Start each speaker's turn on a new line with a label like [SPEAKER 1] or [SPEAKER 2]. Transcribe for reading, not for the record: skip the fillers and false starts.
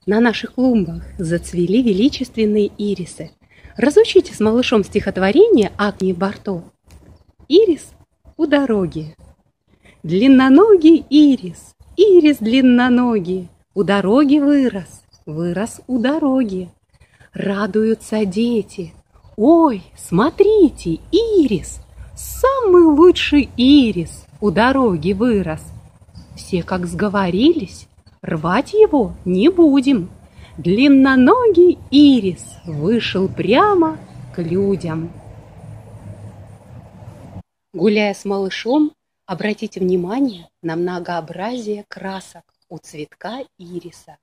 [SPEAKER 1] На наших клумбах зацвели величественные ирисы. Разучите с малышом стихотворение Агнии Барто. Ирис у дороги. Длинноногий ирис, ирис длинноногий, у дороги вырос, вырос у дороги. Радуются дети. Ой, смотрите, ирис, самый лучший ирис у дороги вырос. Все как сговорились, рвать его не будем. Длинноногий ирис вышел прямо к людям. Гуляя с малышом, обратите внимание на многообразие красок у цветка ириса.